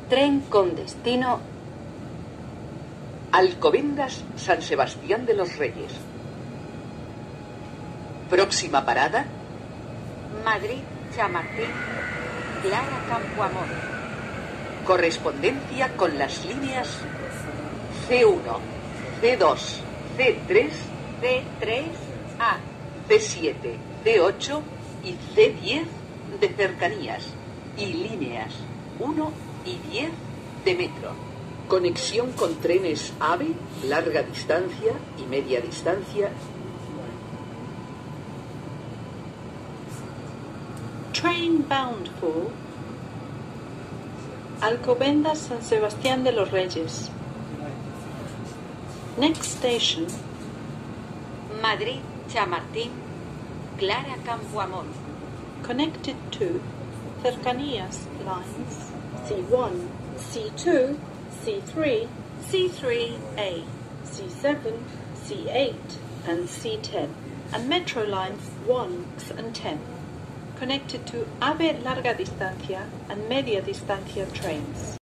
Tren con destino Alcobendas, San Sebastián de los Reyes. Próxima parada Madrid, Chamartín, Clara Campoamor. Correspondencia con las líneas C1, C2, C3, C3A, C7, C8 y C10 de cercanías y líneas 1 y 10 de metro. Conexión con trenes AVE, larga distancia y media distancia. Train bound for Alcobendas, San Sebastián de los Reyes. Next station, Madrid, Chamartín, Clara Campoamor. connected to Cercanías lines C1, C2, C3, C3A, C7, C8 and C10, and metro lines 1 and 10, connected to AVE larga distancia and media distancia trains.